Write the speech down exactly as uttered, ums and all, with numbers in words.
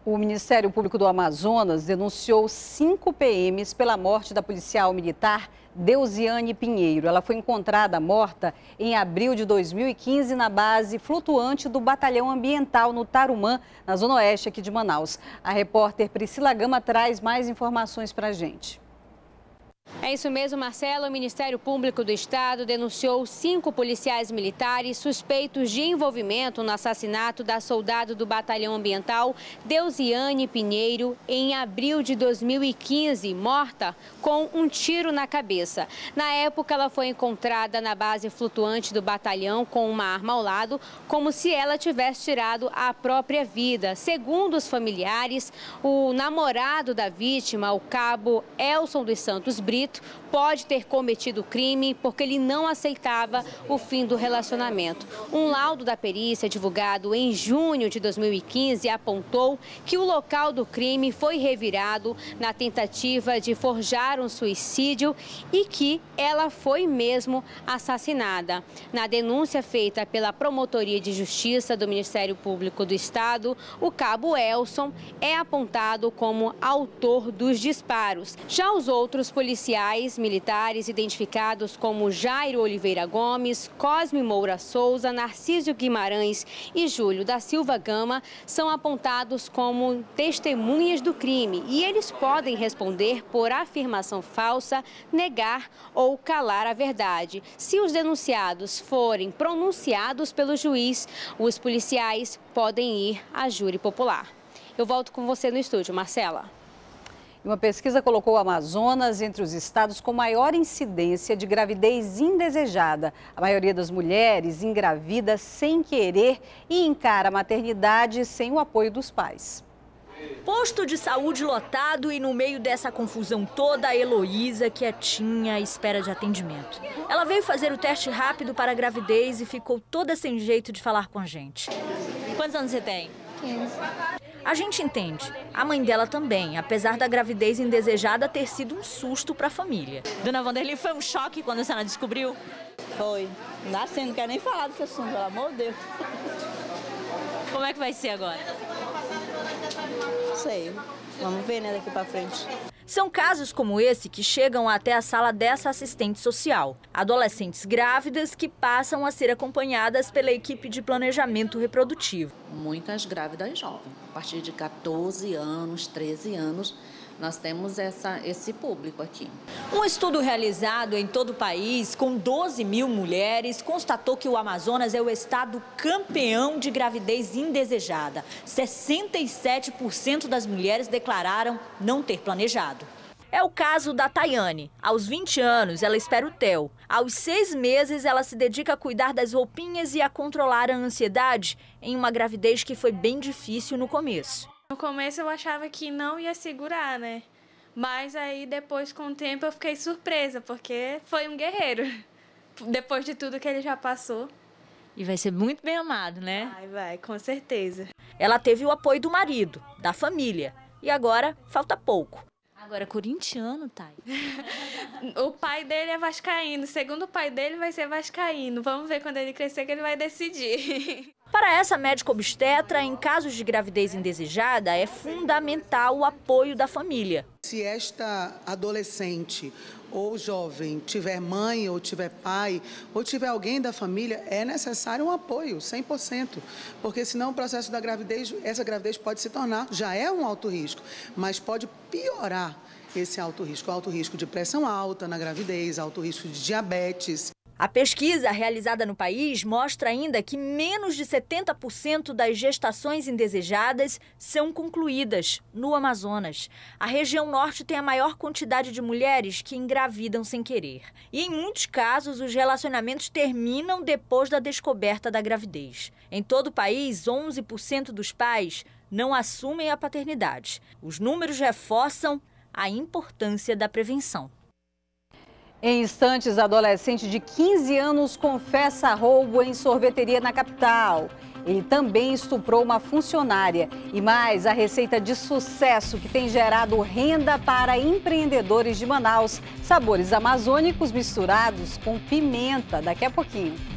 O Ministério Público do Amazonas denunciou cinco P Ms pela morte da policial militar Deusiane Pinheiro. Ela foi encontrada morta em abril de dois mil e quinze na base flutuante do Batalhão Ambiental no Tarumã, na zona oeste aqui de Manaus. A repórter Priscila Gama traz mais informações para a gente. É isso mesmo, Marcelo. O Ministério Público do Estado denunciou cinco policiais militares suspeitos de envolvimento no assassinato da soldado do Batalhão Ambiental, Deusiane Pinheiro, em abril de dois mil e quinze, morta com um tiro na cabeça. Na época, ela foi encontrada na base flutuante do batalhão com uma arma ao lado, como se ela tivesse tirado a própria vida. Segundo os familiares, o namorado da vítima, o cabo Elson dos Santos Brito, pode ter cometido o crime porque ele não aceitava o fim do relacionamento. Um laudo da perícia divulgado em junho de dois mil e quinze apontou que o local do crime foi revirado na tentativa de forjar um suicídio e que ela foi mesmo assassinada. Na denúncia feita pela Promotoria de Justiça do Ministério Público do Estado, o cabo Elson é apontado como autor dos disparos. Já os outros policiais militares identificados como Jairo Oliveira Gomes, Cosme Moura Souza, Narcísio Guimarães e Júlio da Silva Gama são apontados como testemunhas do crime e eles podem responder por afirmação falsa, negar ou calar a verdade. Se os denunciados forem pronunciados pelo juiz, os policiais podem ir a júri popular. Eu volto com você no estúdio, Marcela. Uma pesquisa colocou o Amazonas entre os estados com maior incidência de gravidez indesejada. A maioria das mulheres engravida sem querer e encara a maternidade sem o apoio dos pais. Posto de saúde lotado e no meio dessa confusão toda, a Heloísa, quietinha, à espera de atendimento. Ela veio fazer o teste rápido para a gravidez e ficou toda sem jeito de falar com a gente. Quantos anos você tem? quinze. A gente entende. A mãe dela também, apesar da gravidez indesejada ter sido um susto para a família. Dona Vanderlei, foi um choque quando a senhora descobriu? Foi. Nascendo, não quero nem falar desse assunto, pelo amor de Deus. Como é que vai ser agora? Não sei. Vamos ver, né, daqui para frente. São casos como esse que chegam até a sala dessa assistente social. Adolescentes grávidas que passam a ser acompanhadas pela equipe de planejamento reprodutivo. Muitas grávidas jovens, a partir de quatorze anos, treze anos, nós temos essa, esse público aqui. Um estudo realizado em todo o país, com doze mil mulheres, constatou que o Amazonas é o estado campeão de gravidez indesejada. sessenta e sete por cento das mulheres declararam não ter planejado. É o caso da Tayane. Aos vinte anos, ela espera o Theo. Aos seis meses, ela se dedica a cuidar das roupinhas e a controlar a ansiedade em uma gravidez que foi bem difícil no começo. No começo eu achava que não ia segurar, né? Mas aí depois, com o tempo, eu fiquei surpresa, porque foi um guerreiro. Depois de tudo que ele já passou. E vai ser muito bem amado, né? Vai, vai, com certeza. Ela teve o apoio do marido, da família. E agora, falta pouco. Agora, corintiano, Thay. O pai dele é vascaíno. Segundo o pai dele, vai ser vascaíno. Vamos ver quando ele crescer que ele vai decidir. Para essa médica obstetra, em casos de gravidez indesejada, é fundamental o apoio da família. Se esta adolescente ou jovem tiver mãe ou tiver pai ou tiver alguém da família, é necessário um apoio, cem por cento. Porque senão o processo da gravidez, essa gravidez pode se tornar, já é um alto risco, mas pode piorar esse alto risco. Alto risco de pressão alta na gravidez, alto risco de diabetes. A pesquisa realizada no país mostra ainda que menos de setenta por cento das gestações indesejadas são concluídas no Amazonas. A região norte tem a maior quantidade de mulheres que engravidam sem querer. E em muitos casos, os relacionamentos terminam depois da descoberta da gravidez. Em todo o país, onze por cento dos pais não assumem a paternidade. Os números reforçam a importância da prevenção. Em instantes, adolescente de quinze anos confessa roubo em sorveteria na capital. Ele também estuprou uma funcionária. E mais, a receita de sucesso que tem gerado renda para empreendedores de Manaus. Sabores amazônicos misturados com pimenta. Daqui a pouquinho.